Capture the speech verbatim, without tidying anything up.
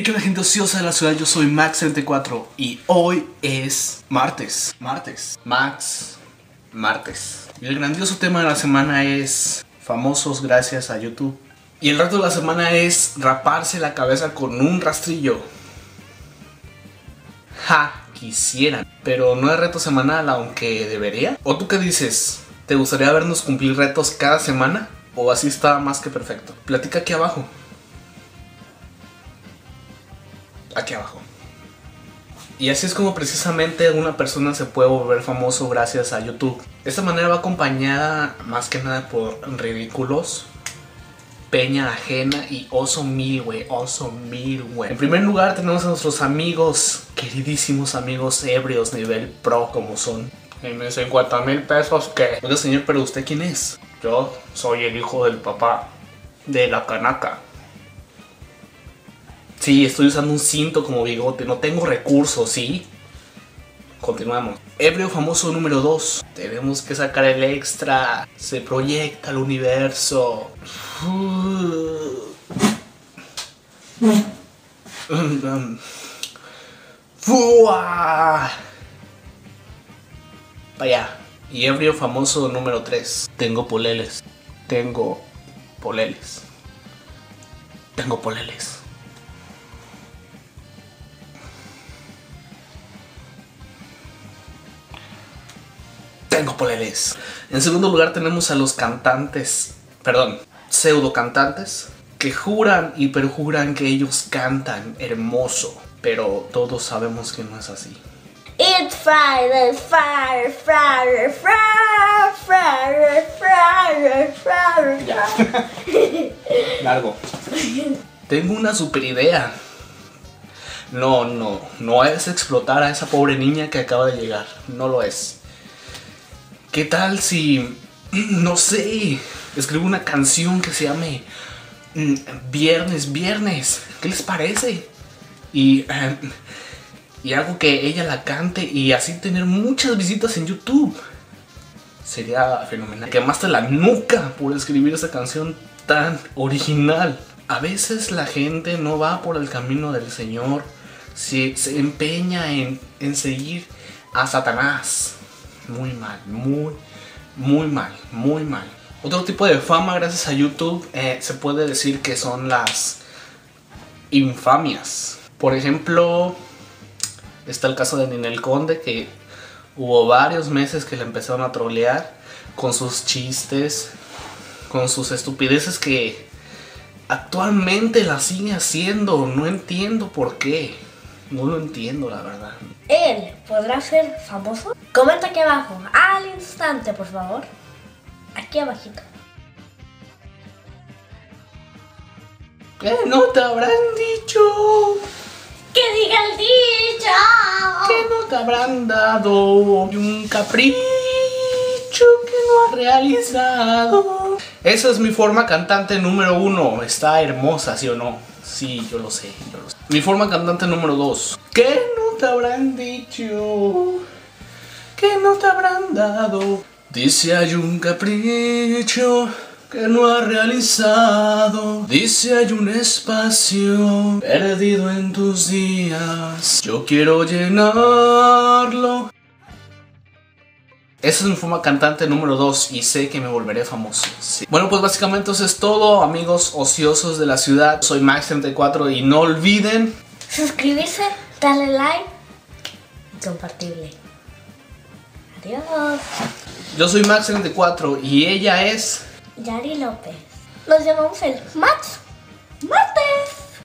¿Qué la gente ociosa de la ciudad? Yo soy Max setenta y cuatro y hoy es martes. Martes. Max. Martes. Y el grandioso tema de la semana es famosos gracias a YouTube. Y el reto de la semana es raparse la cabeza con un rastrillo. Ja, quisieran. Pero no es reto semanal, aunque debería. ¿O tú qué dices? ¿Te gustaría vernos cumplir retos cada semana? ¿O así está más que perfecto? Platica aquí abajo. Aquí abajo. Y así es como precisamente una persona se puede volver famoso gracias a YouTube. Esta manera va acompañada más que nada por ridículos, peña ajena y oso mil, güey. Oso mil, güey. En primer lugar tenemos a nuestros amigos, queridísimos amigos ebrios nivel pro como son. Y me cincuenta mil pesos, ¿qué? Oiga señor, pero ¿usted quién es? Yo soy el hijo del papá de la canaca. Sí, estoy usando un cinto como bigote, no tengo recursos, ¿sí? Continuamos. Ebrio famoso número dos. Tenemos que sacar el extra. Se proyecta el universo. Vaya. Y ebrio famoso número tres. Tengo poleles. Tengo poleles. Tengo poleles. Tengo poleles. En segundo lugar tenemos a los cantantes, perdón, pseudo cantantes, que juran y perjuran que ellos cantan hermoso, pero todos sabemos que no es así. It's Friday, Friday, Friday, Friday, Friday, Friday, Friday. Ya. Largo. Tengo una super idea. No, no, no es explotar a esa pobre niña que acaba de llegar. No lo es. ¿Qué tal si, no sé, escribo una canción que se llame Viernes, Viernes? ¿Qué les parece? Y, eh, y hago que ella la cante y así tener muchas visitas en YouTube. Sería fenomenal. Quemaste la nuca por escribir esa canción tan original. A veces la gente no va por el camino del Señor. Se, se empeña en, en seguir a Satanás. Muy mal, muy, muy mal, muy mal. Otro tipo de fama gracias a YouTube eh, se puede decir que son las infamias. Por ejemplo, está el caso de Ninel Conde, que hubo varios meses que le empezaron a trolear con sus chistes, con sus estupideces que actualmente la sigue haciendo. No entiendo por qué. No lo entiendo, la verdad. ¿Él podrá ser famoso? Comenta aquí abajo, al instante, por favor. Aquí abajito. ¿Qué no te habrán dicho? ¡Que diga el dicho! ¿Qué no te habrán dado un capricho que no has realizado? Esa es mi forma cantante número uno. Está hermosa, ¿sí o no? Sí, yo lo sé, yo lo sé. Mi forma cantante número dos. ¿Qué no te habrán dicho? ¿Qué no te habrán dado? Dice hay un capricho que no has realizado. Dice hay un espacio perdido en tus días. Yo quiero llenarlo. Esa es mi forma cantante número dos y sé que me volveré famoso. Sí. Bueno, pues básicamente eso es todo, amigos ociosos de la ciudad. Soy Max setenta y cuatro y no olviden suscribirse, darle like y compartirle. Adiós. Yo soy Max setenta y cuatro y ella es Yari López. Nos llamamos el Max. Max.